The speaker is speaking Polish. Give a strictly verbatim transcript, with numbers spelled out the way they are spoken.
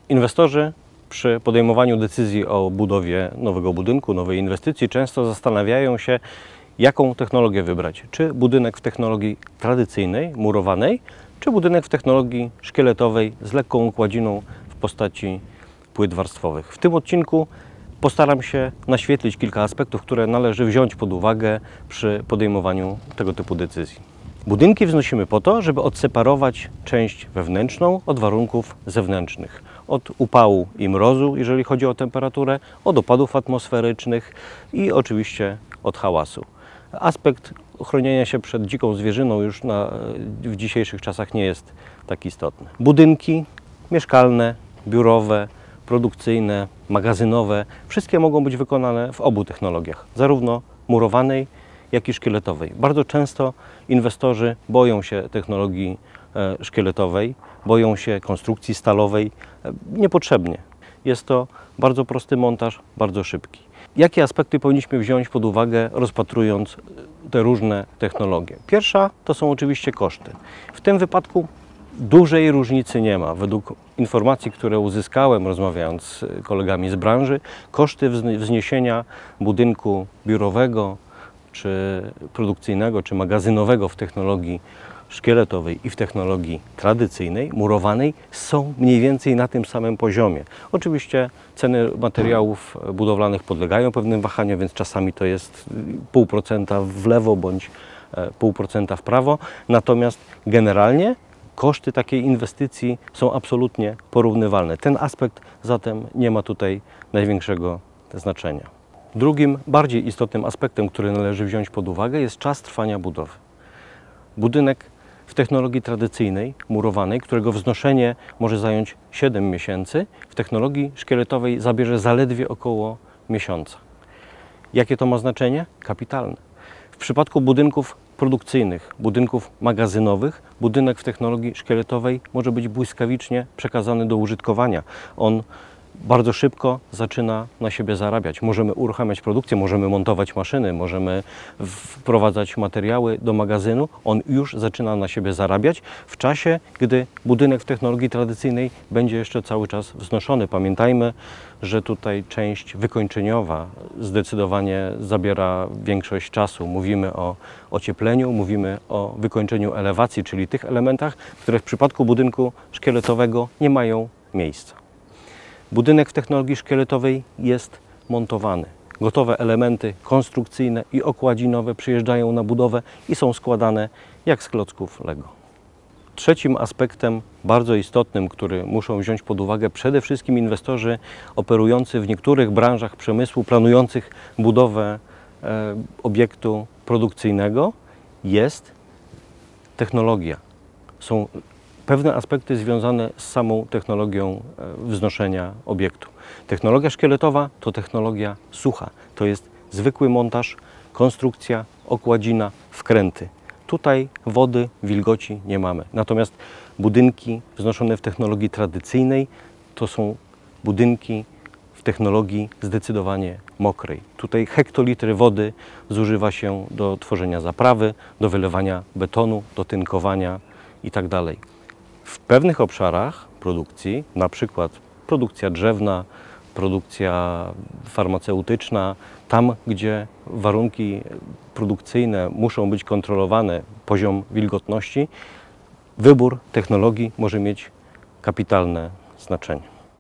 Inwestorzy przy podejmowaniu decyzji o budowie nowego budynku, nowej inwestycji często zastanawiają się, jaką technologię wybrać. Czy budynek w technologii tradycyjnej, murowanej, czy budynek w technologii szkieletowej z lekką okładziną w postaci płyt warstwowych. W tym odcinku postaram się naświetlić kilka aspektów, które należy wziąć pod uwagę przy podejmowaniu tego typu decyzji. Budynki wznosimy po to, żeby odseparować część wewnętrzną od warunków zewnętrznych. Od upału i mrozu, jeżeli chodzi o temperaturę, od opadów atmosferycznych i oczywiście od hałasu. Aspekt ochronienia się przed dziką zwierzyną już na, w dzisiejszych czasach nie jest tak istotny. Budynki mieszkalne, biurowe, produkcyjne, magazynowe, wszystkie mogą być wykonane w obu technologiach, zarówno murowanej, jak i szkieletowej. Bardzo często inwestorzy boją się technologii szkieletowej, boją się konstrukcji stalowej niepotrzebnie. Jest to bardzo prosty montaż, bardzo szybki. Jakie aspekty powinniśmy wziąć pod uwagę, rozpatrując te różne technologie? Pierwsza to są oczywiście koszty. W tym wypadku dużej różnicy nie ma. Według informacji, które uzyskałem, rozmawiając z kolegami z branży, koszty wzniesienia budynku biurowego, czy produkcyjnego, czy magazynowego w technologii szkieletowej i w technologii tradycyjnej, murowanej są mniej więcej na tym samym poziomie. Oczywiście ceny materiałów budowlanych podlegają pewnym wahaniom, więc czasami to jest pół procenta w lewo bądź pół procenta w prawo. Natomiast generalnie koszty takiej inwestycji są absolutnie porównywalne. Ten aspekt zatem nie ma tutaj największego znaczenia. Drugim, bardziej istotnym aspektem, który należy wziąć pod uwagę, jest czas trwania budowy. Budynek w technologii tradycyjnej, murowanej, którego wznoszenie może zająć siedem miesięcy, w technologii szkieletowej zabierze zaledwie około miesiąca. Jakie to ma znaczenie? Kapitalne. W przypadku budynków produkcyjnych, budynków magazynowych, budynek w technologii szkieletowej może być błyskawicznie przekazany do użytkowania. On bardzo szybko zaczyna na siebie zarabiać. Możemy uruchamiać produkcję, możemy montować maszyny, możemy wprowadzać materiały do magazynu. On już zaczyna na siebie zarabiać w czasie, gdy budynek w technologii tradycyjnej będzie jeszcze cały czas wznoszony. Pamiętajmy, że tutaj część wykończeniowa zdecydowanie zabiera większość czasu. Mówimy o ociepleniu, mówimy o wykończeniu elewacji, czyli tych elementach, które w przypadku budynku szkieletowego nie mają miejsca. Budynek w technologii szkieletowej jest montowany. Gotowe elementy konstrukcyjne i okładzinowe przyjeżdżają na budowę i są składane jak z klocków Lego. Trzecim aspektem bardzo istotnym, który muszą wziąć pod uwagę przede wszystkim inwestorzy operujący w niektórych branżach przemysłu, planujących budowę e, obiektu produkcyjnego, jest technologia. Są pewne aspekty związane z samą technologią wznoszenia obiektu. Technologia szkieletowa to technologia sucha. To jest zwykły montaż, konstrukcja, okładzina, wkręty. Tutaj wody, wilgoci nie mamy. Natomiast budynki wznoszone w technologii tradycyjnej to są budynki w technologii zdecydowanie mokrej. Tutaj hektolitry wody zużywa się do tworzenia zaprawy, do wylewania betonu, do tynkowania itd. W pewnych obszarach produkcji, na przykład produkcja drzewna, produkcja farmaceutyczna, tam gdzie warunki produkcyjne muszą być kontrolowane, poziom wilgotności, wybór technologii może mieć kapitalne znaczenie.